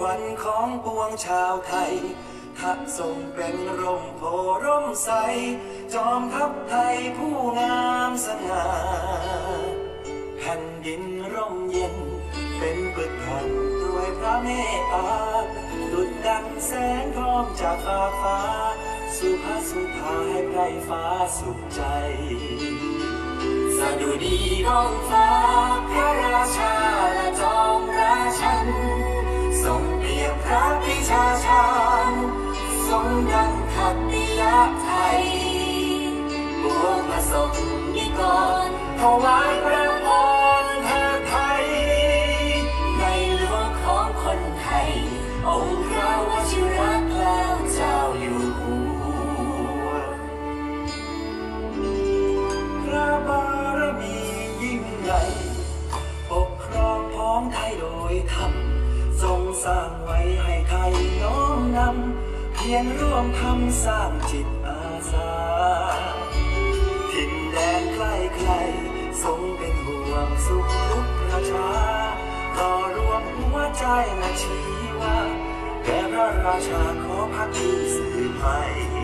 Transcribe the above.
ฝันของปวงชาวไทยทักทรงเป็นร่มโพร่มใสจอมทัพไทยผู้งามสง่าแผ่นดินร่มเย็นเป็นปึกแผ่นด้วยพระเมตตาดุจดังแสงทองจากฟ้าฟ้าสุภาสุธาให้ไพรฟ้าสุขใจสดุดีร้องฟ้าพระราชาและจอมราชันทรงเปรียบพระพิชาชาญทรงดังขัตติยะไทยปวงประสงค์นิกรถวายพระพรเทิดไทยในหลวงของคนไทยองค์พระวชิรเกล้าเจ้าอยู่หัวพระบารมียิ่งใหญ่ปกครองพ้องไทยโดยธรรมทรงสร้างไว้ให้ไทยน้อมนำเพียรร่วมทำสร้างจิตอาสาถิ่นแดนใกล้ๆทรงเป็นห่วงสุขทุกประชาต่อรวมหัวใจและชีวาแด่พระราชาขอพักดีสืบไป